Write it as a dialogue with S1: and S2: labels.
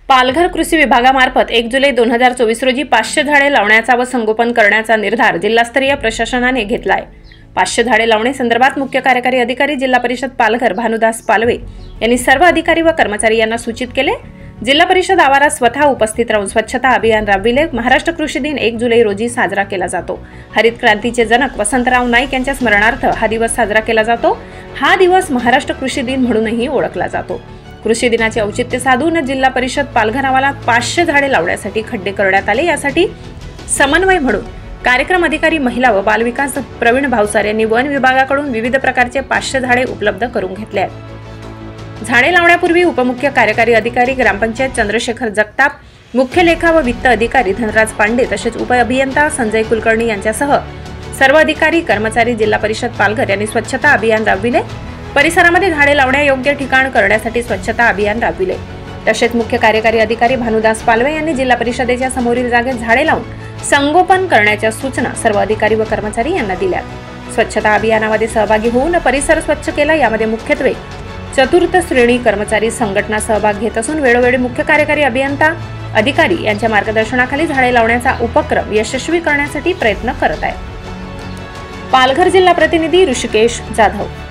S1: पालघर कृषी विभागामार्फत 1 जुलै 2024 रोजी 500 झाडे लावण्याचा व संगोपन करण्याचा निर्धार जिल्हास्तरीय प्रशासनाने घेतला आहे। 500 झाडे लावणे संदर्भात मुख्य कार्यकारी अधिकारी जिल्हा परिषद पालघर भानुदास पालवे यांनी सर्व अधिकारी व कर्मचारी यांना सूचित केले। जिल्हा परिषद आवारात स्वतः उपस्थित राहून स्वच्छता अभियान राबविले। महाराष्ट्र कृषी दिन 1 जुलै रोजी साजरा केला जातो। हरित क्रांतीचे जनक वसंतराव नाईक यांच्या स्मरणार्थ हा दिवस साजरा केला जातो। हा दिवस महाराष्ट्र कृषी दिन म्हणूनही ओळखला जातो। कृषी दिनाचे औचित्य साधून जिल्हा परिषद पालघर आवारात 500 झाडे लावण्यासाठी खड्डे करण्यात आले। यासाठी समन्वय म्हणून कार्यक्रम अधिकारी महिला व बालविकास प्रवीण भावसार यांनी वन विभागाकडून विविध प्रकारचे 500 झाडे उपलब्ध करून घेतले आहेत। झाडे लावण्यापूर्वी उपमुख्य कार्यकारी अधिकारी ग्रामपंचायत चंद्रशेखर जगताप, मुख्य लेखा व वित्त अधिकारी धनराज पांडे तसेच उप अभियंता संजय कुलकर्णी यांच्यासह सर्व अधिकारी कर्मचारी जिल्हा परिषद पालघर यांनी स्वच्छता अभियान राबविले। परिसरामध्ये झाडे लावण्यायोग्य ठिकाण करण्यासाठी स्वच्छता अभियान राबविले। तसेच मुख्य कार्यकारी अधिकारी भानुदास पालवे यांनी जिल्हा परिषदेच्या समोरील जागेत झाडे लावून संगोपन करण्याच्या सूचना सर्व अधिकारी व कर्मचारी यांना दिल्या। स्वच्छता अभियानामध्ये सहभागी होऊन परिसर स्वच्छ केला। यामध्ये मुख्यत्वे चतुर्थ श्रेणी कर्मचारी संघटना सहभाग घेत असून वेळोवेळी मुख्य कार्यकारी अभियंता अधिकारी यांच्या मार्गदर्शनाखाली झाडे लावण्याचा उपक्रम यशस्वी करण्यासाठी प्रयत्न करत आहेत। पालघर जिल्हा प्रतिनिधी ऋषिकेश जाधव।